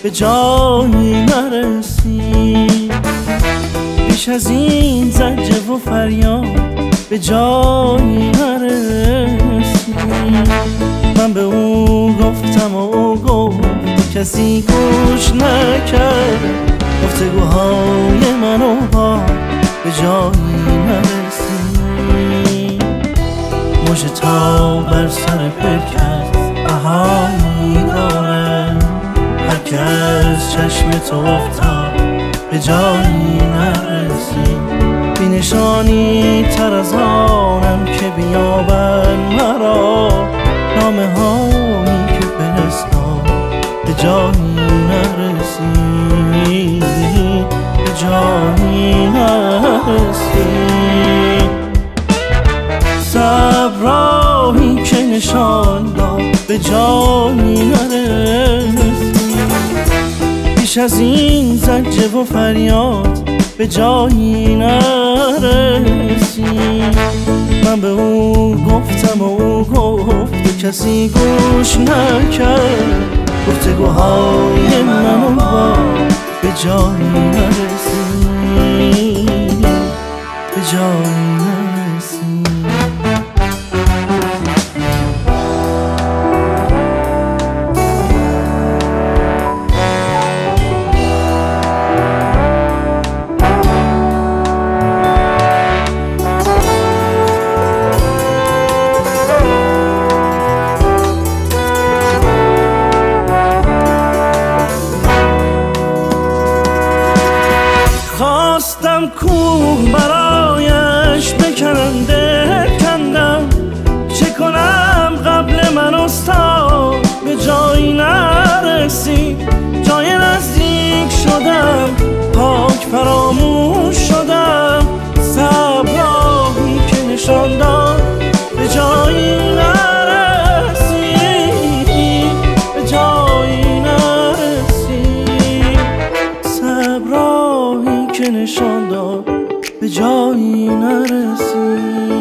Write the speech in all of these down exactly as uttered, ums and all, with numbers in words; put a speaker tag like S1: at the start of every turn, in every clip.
S1: به جایی نرسی. بیش از این زجر و فریاد به جایی نرسی. من به او گفتم و او گفت کسی گوش نکرد. گفتگوهای من و با به جایی نرسی. مژه تا بر سر پیکر بهایی دارد. هر که از چشم تو افتاد به جایی نرسی. بی نشانی تر از آنم که بیابن مرا. نامه هایی که فرستاد به جایی نرسی. به جایی نرسی. صبراهی که نشان داد به جایی نرسی. بیش از این زجر و فریاد به جایی نرسی. من به او گفتم و او گفت کسی گوش نکرد. گفتگوهای من و با به جایی نرسی. به جایی نرسی. خواستم کوه برایش بکنم دل کندم. چه کنم قبل من استاد به جایی نرسی. جای نزدیک شدم پاک فراموش شدم. صبراهی که نشان داد به جایی نرسی. به جایی نرسی. صبراهی که نشان داد به جایی نرسی.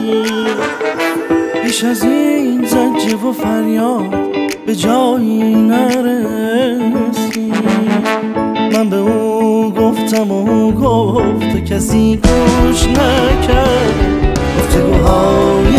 S1: بیش از این زجر و فریاد به جایی نرسی. من به او گفتم و او گفت کسی گوش نکرد. گفتگوهای